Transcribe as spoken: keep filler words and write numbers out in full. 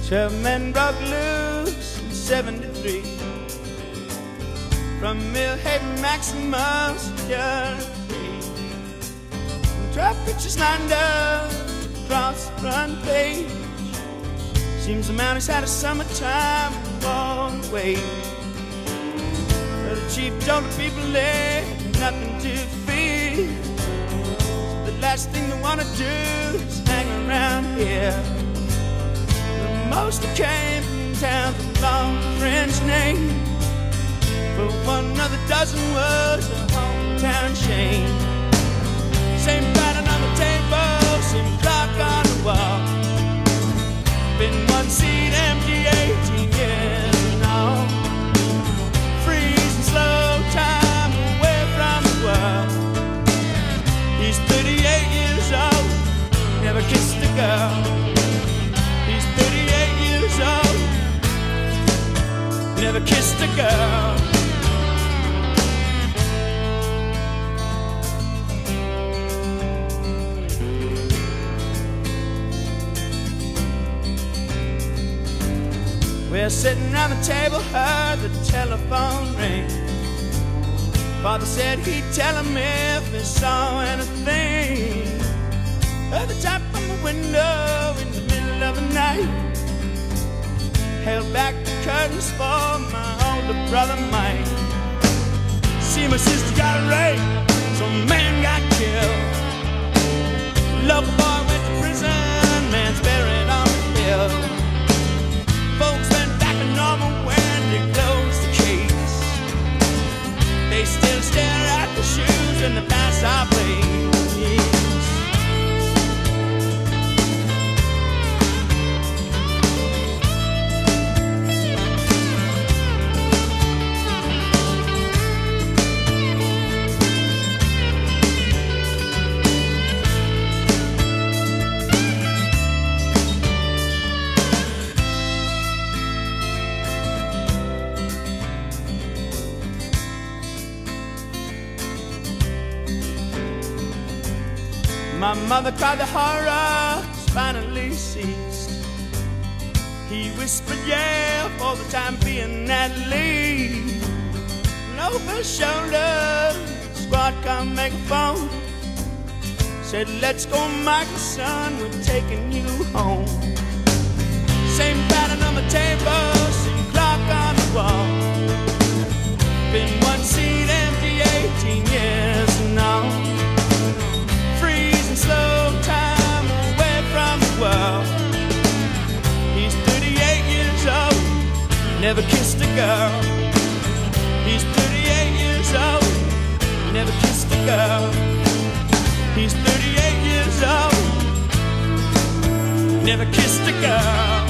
Twelve men broke loose in seventy-three from Millhaven Maximus Security. Twelve pictures lined up across the front page. Seems the mounties had a summertime walk away. But the chief told the people they had nothing to fear. So the last thing they want to do is hang around here. Most that came from towns with long French names, but one of the dozen was a hometown shame. Same pattern on the table, same clock on the wall. Been one seat empty eighteen years now. Freezing slow time away from the world. He's thirty-eight years old, never kissed a girl. Never kissed a girl. We're sitting around the table, heard the telephone ring. Father said he'd tell him if he saw anything. Heard the tap on the window in the middle of the night. Held back the curtains for my older brother Mike. See, my sister got raped, some man got killed. Local boy went to prison, man's buried on the hill. Folks went back to normal when they closed the case. They still stare at the shoes and the pass I played. My mother cried, the horror finally ceased. He whispered, yeah, for the time being at least. And over his shoulder, squad car megaphone said, let's go, Michael, son, we're taking you home. Same pattern on the table, same clock on the wall. Been one seat empty eighteen years now. Slow time away from the world. He's thirty-eight years old, never kissed a girl. He's thirty-eight years old, never kissed a girl. He's thirty-eight years old, never kissed a girl.